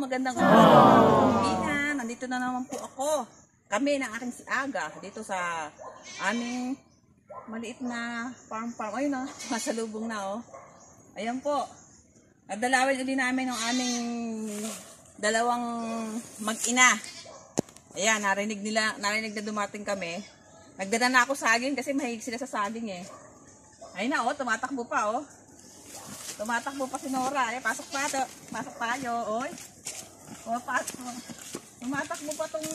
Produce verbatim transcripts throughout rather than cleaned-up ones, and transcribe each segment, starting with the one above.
magandang umaga. Nandito na naman po ako. Kami ng aking si Aga dito sa aming maliit na farm farm. Ayun na, masalubong na oh. Ayan po. Nadalawin uli namin ng aming dalawang mag-ina. Ayan, narinig nila, narinig na dumating kami. Nagdala na ako saging kasi mahilig sila sa saging eh. Ayun na oh, tumatakbo pa oh. Tumatakbo pa si Nora. Eh, pasok pa to. Pasok tayo. Oy. O, pasok. Tumatakbo pa tong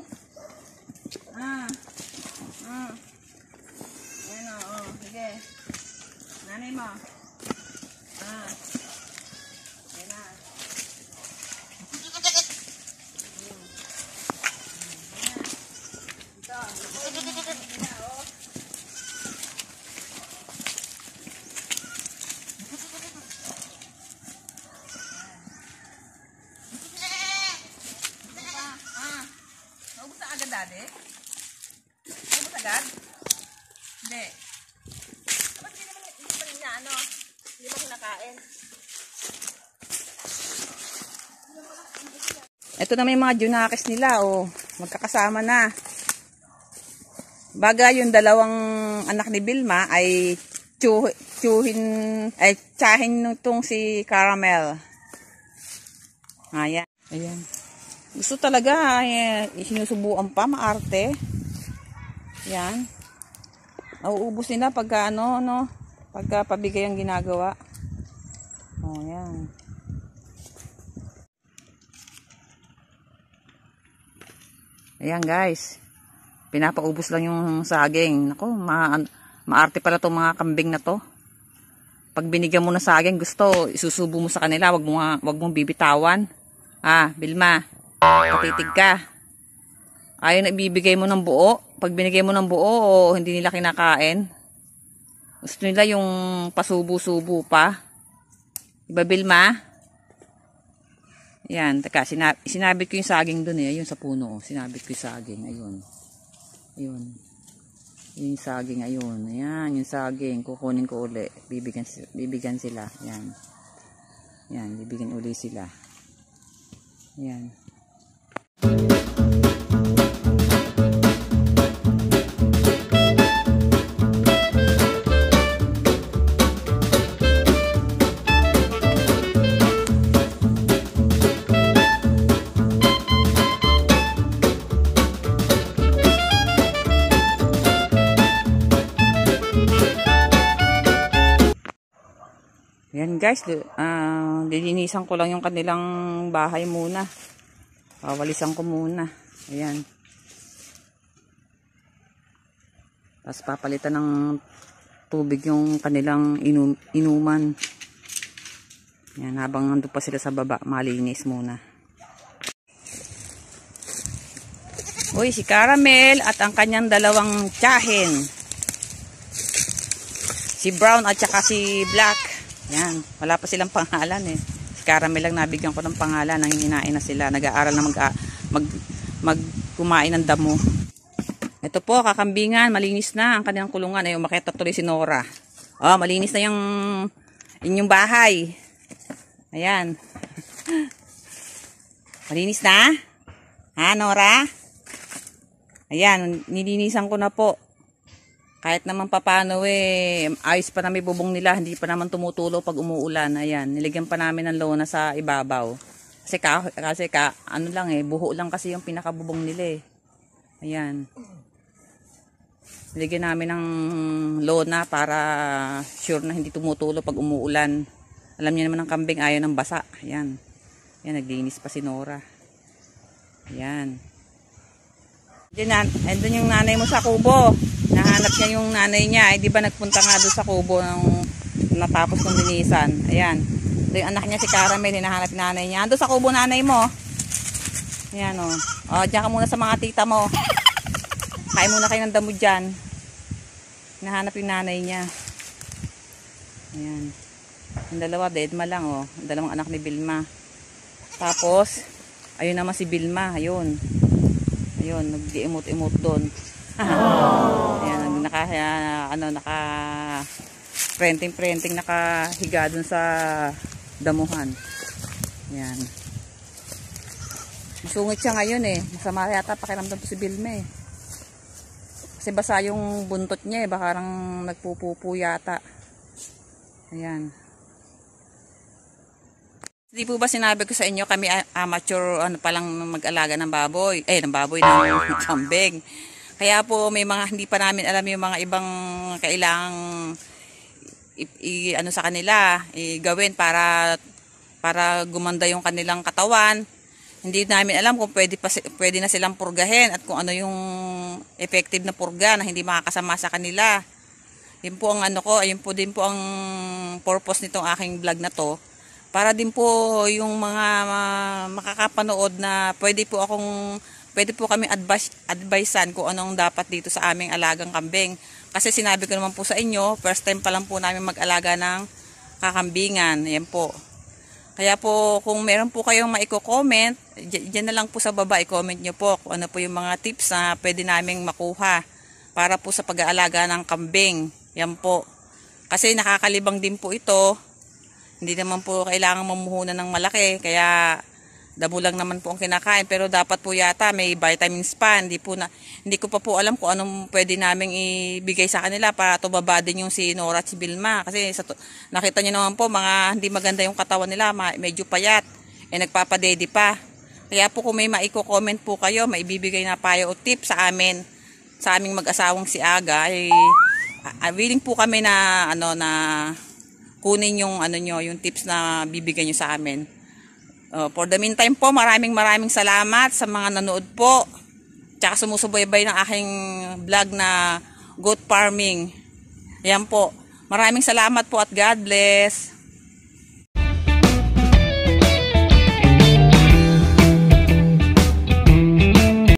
ah. Ah. Ayan o. Oh, sige. Nanay mo. Ah. Ayan na. Hmm. Ayan. Dito. Oh. Dati? Ubus agad? Hindi. Ba't hindi naman, hindi naman niya ano? Hindi naman kinakain. Ito na may mga junakis nila oh. Magkakasama na. Baga yung dalawang anak ni Vilma ay tsuh, tsuhin, ay tsahin nitong si Caramel. Ayan. Ayan. Gusto talaga, eh, sinusubukan pa, maarte. Yan. Nauubos nila pagka ano, no, pagka pabigay ang ginagawa. Oh, yan. Ayan guys. Pinapaubos lang yung saging. Naku, ma maarte pala itong mga kambing na to. Pag binigyan mo na saging, gusto, isusubo mo sa kanila, wag mo, wag mong bibitawan. Ah, Vilma. Patitig ka. Ayaw na ibibigay mo ng buo. Pag binigay mo ng buo, o hindi nila kinakain. Gusto nila yung pasubo-subo pa. Diba, Vilma? Yan, teka, sinab sinabit ko yung saging dun eh. Ayun sa puno. Sinabit ko yung saging. Ayun. Ayun. Yung saging, ayun. Ayan, yung saging. Kukunin ko uli. Bibigyan, bibigyan sila. Yan. Yan, bibigyan uli sila. Yan. Yan guys, uh, lilinisan ko lang yung kanilang bahay muna. Pawalisan ko muna. Ayan. Tapos papalitan ng tubig yung kanilang inum inuman. Ayan, habang nandun pa sila sa baba, malinis muna. Uy, si Caramel at ang kanyang dalawang tiyahin. Si Brown at saka si Black. Yan, wala pa silang pangalan eh. Si Caramel lang nabigyan ko ng pangalan, nang hinain na sila, nag-aaral na mag, mag, mag kumain ng damo. Ito po, kakambingan, malinis na ang kanilang kulungan. Ay, umakita tuloy si Nora. Oh, malinis na yung inyong bahay. Ayan. Malinis na? Ha, Nora? Ayan, nilinisan ko na po. Kahit naman papano eh, ayos pa na may bubong nila, hindi pa naman tumutulo pag umuulan. Ayan, niligyan pa namin ng lona sa ibabaw. Kasi ka, kasi ka, ano lang eh, buho lang kasi yung pinakabubong nila eh. Ayan. Niligyan namin ng lona para sure na hindi tumutulo pag umuulan. Alam niyo naman ang kambing ayaw ng basa. Ayan. Ayan, naglinis pa si Nora. Ayan. Diyan, andun yung nanay mo sa kubo. Nahanap niya yung nanay niya. Eh, di ba nagpunta nga doon sa kubo nung natapos ng linisan. Ayan. Ito yung anak niya si Caramel. Hinahanap yung nanay niya. Andun sa kubo nanay mo. Ayan o. O, dyan ka muna sa mga tita mo. Kain muna kayo ng damo dyan. Hinahanap yung nanay niya. Ayan. Yung dalawa, deadma lang o. Ang dalawang anak ni Vilma. Tapos, ayun naman si Vilma. Ayun. Ayun, nag-imot-imot doon. Ayan, naka, ano, naka printing-printing, nakahiga doon sa damuhan. Ayan. Sungit siya ngayon eh. Masama yata pakiramdam to si Vilma eh. Kasi basa yung buntot niya eh. Baka parang nagpupupo yata. Ayan. Di po ba sinabi ko sa inyo kami amateur ano pa lang mag-alaga ng baboy. Eh, ng baboy ng kambing. Kaya po may mga hindi pa namin alam yung mga ibang kailangang i, i, ano sa kanila, i, gawin para para gumanda yung kanilang katawan. Hindi namin alam kung pwede, pa, pwede na silang purgahin at kung ano yung effective na purga na hindi makakasama sa kanila. Yun po ang ano ko, ayun po din po ang purpose nitong aking vlog na to. Para din po yung mga uh, makakapanood na pwede po akong, pwede po kami advice, advisean kung anong dapat dito sa aming alagang kambing. Kasi sinabi ko naman po sa inyo, first time pa lang po namin mag-alaga ng kakambingan. Ayan po. Kaya po, kung meron po kayong maiko-comment, dyan na lang po sa baba, i-comment nyo po kung ano po yung mga tips na pwede naming makuha para po sa pag-aalaga ng kambing. Yan po. Kasi nakakalibang din po ito. Hindi naman po kailangan mamuhunan ng malaki. Kaya damo lang naman po ang kinakain. Pero dapat po yata may vitamins pa. Hindi, po na, hindi ko pa po alam kung anong pwede naming ibigay sa kanila para tubaba din yung si Nora at si Vilma. Kasi sa, nakita nyo naman po, mga hindi maganda yung katawan nila. Medyo payat. Eh nagpapadede pa. Kaya po kung may maiko-comment po kayo, maibibigay na payo o tip sa amin, sa aming mag-asawang si Aga, ay uh, willing po kami na ano na kunin yung ano nyo, yung tips na bibigyan nyo sa amin. Uh, for the meantime po, maraming maraming salamat sa mga nanood po. Tsaka sumusubaybay ng aking vlog na goat farming. Ayan po. Maraming salamat po at God bless.